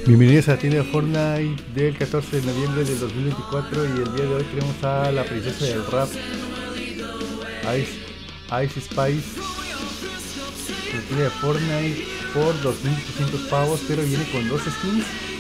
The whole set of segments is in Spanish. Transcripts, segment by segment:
Bienvenidos a la tienda de Fortnite del 14 de noviembre del 2024 y el día de hoy tenemos a la princesa del rap, Ice Spice, en la tienda de Fortnite por 2.800 pavos, pero viene con dos skins.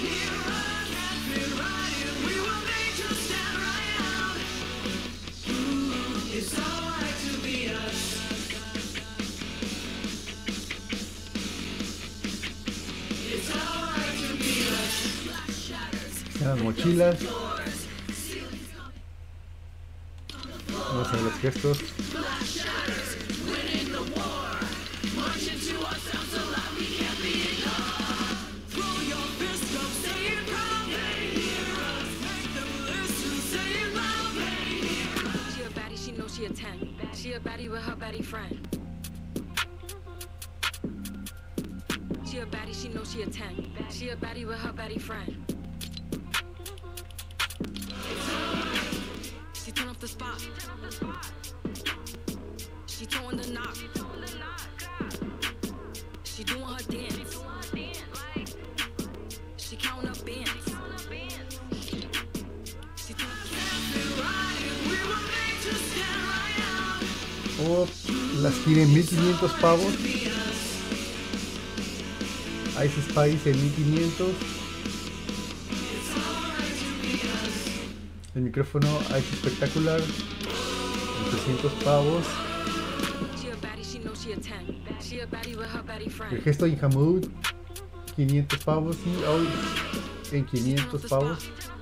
Las mochilas. Vamos a ver los gestos. She a baddie with her baddie friend. She a baddie, she knows she a 10. She a baddie with her baddie friend. She turn off the spot. She throwing the knock. She doing her dance. She counting up bands. Oh, las tiene 1500 pavos. Ice Spice en 1500. El micrófono Ice Espectacular en 300 pavos. El gesto Inhamud 500 pavos y hoy en 500 pavos.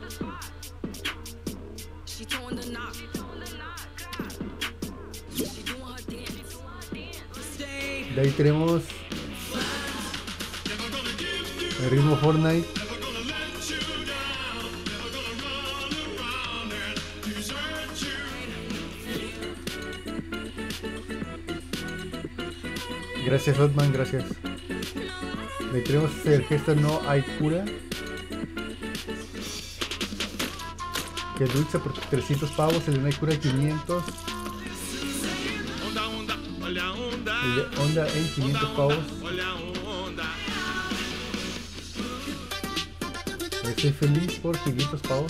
De ahí tenemos el ritmo Fortnite. Gracias Rodman, gracias. De ahí tenemos el gesto No Hay Cura, que dulce por 300 pavos, el de No Hay Cura 500. El de Onda en 500 pavos. Estoy feliz por 500 pavos.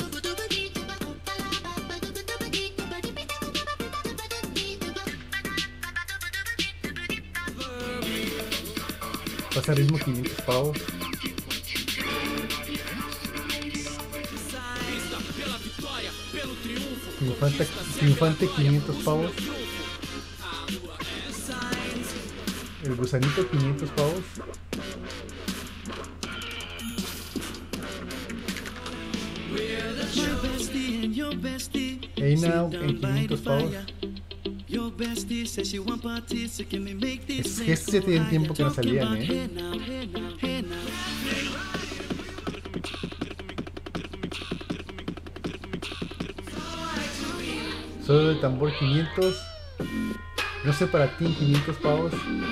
Pasa ritmo 500 pavos. Triunfante 500 pavos. El gusanito 500 pavos. Hey Now en 500 pavos. Estos ya tienen tiempo que no salían, Solo el tambor 500. No sé para ti 500 pavos.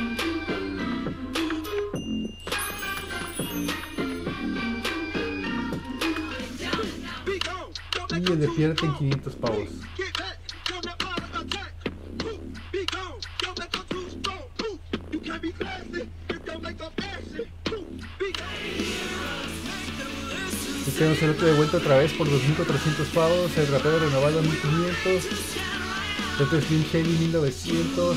Y el de Piérate en 500 pavos. Y tenemos el otro de vuelta otra vez por 2.400 pavos. El rapero renovado 1.500. El otro Slim Shady 1.900.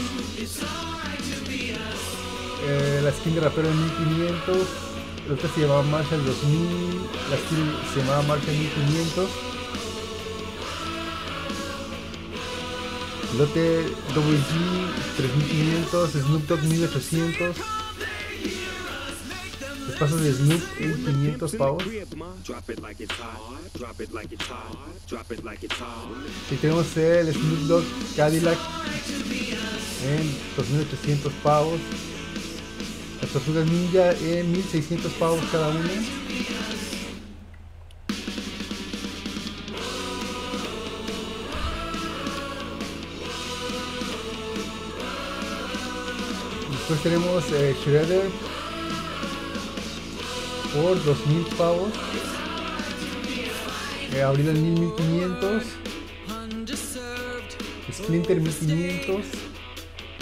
La skin de rapero en 1.500. El otro se llamaba Marshall 2000. La skin se llamaba Marshall 1.500. Lote WG 3500, Snoop Dogg 1800. Los pasos de Snoop en 500 pavos. Y tenemos el Snoop Dogg Cadillac en 2800 pavos. Las tortugas ninja en 1600 pavos cada una. Después tenemos Shredder por 2000 pavos. Abril en 1500. Splinter 1500.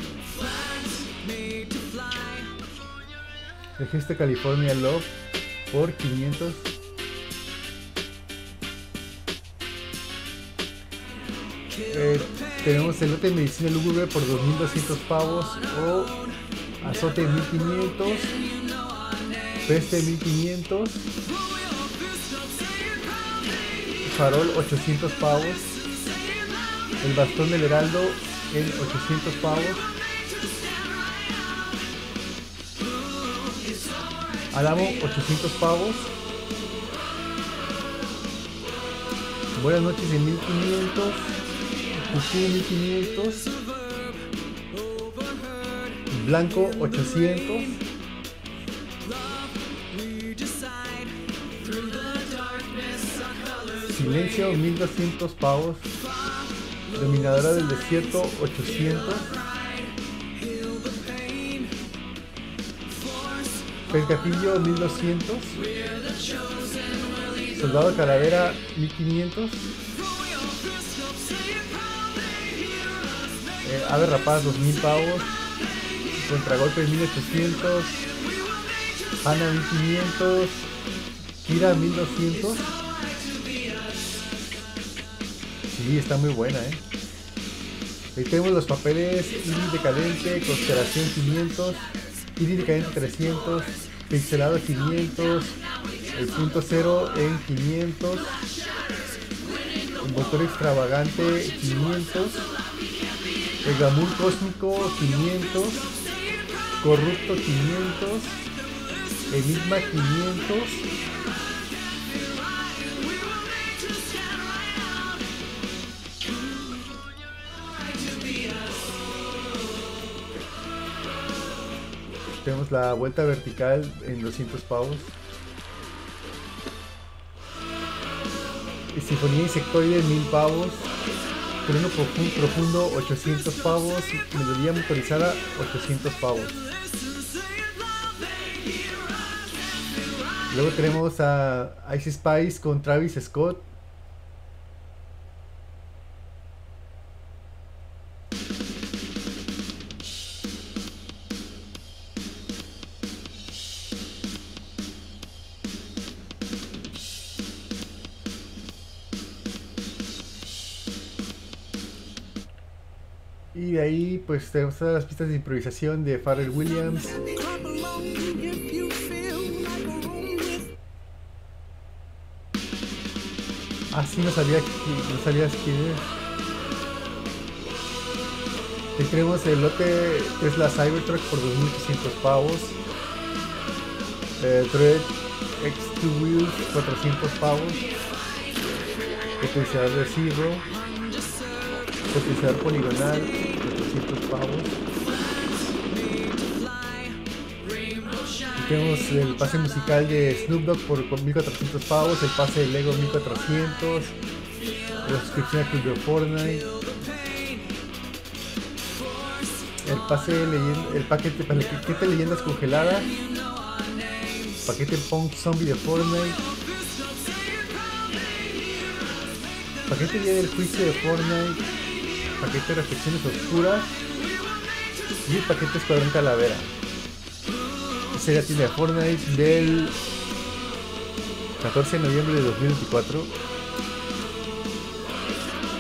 El gesto California Love por 500. Tenemos el lote de medicina lúgubre por 2200 pavos, o azote 1500, peste 1500, farol 800 pavos, el bastón del heraldo en 800 pavos, álamo 800 pavos, buenas noches en 1500, Cucú 1500, blanco 800, silencio 1200 pavos, dominadora del desierto 800, pescatillo 1200, soldado calavera 1500, ave rapaz 2000 pavos, contragolpe 1800, Ana 1500, Kira 1200. Sí, está muy buena, Ahí tenemos los papeles: Iris decadente, constelación 500, Iris decadente 300, pixelado 500, el punto cero en 500, envoltorio extravagante 500, el glamour cósmico 500, corrupto 500, enigma 500, tenemos la vuelta vertical en 200 pavos, sinfonía insectoide 1000 pavos, trueno profundo 800 pavos, melodía motorizada 800 pavos. Luego tenemos a Ice Spice con Travis Scott. Y de ahí pues tenemos todas las pistas de improvisación de Pharrell Williams. Ah, sí, no sabías quién es. Aquí tenemos el lote Tesla Cybertruck por 2800 pavos. Dread X2 Wheels 400 pavos. Potenciador de Zero. Potenciador poligonal 400 pavos. Tenemos el pase musical de Snoop Dogg por 1400 pavos, el pase de Lego 1400, la suscripción a Club de Fortnite, el pase de el paquete de leyendas congeladas, paquete Punk Zombie de Fortnite, paquete día del juicio de Fortnite, paquete de reflexiones oscuras y el paquete Escuadrón Calavera. Sería tienda de Fortnite del 14 de noviembre de 2024.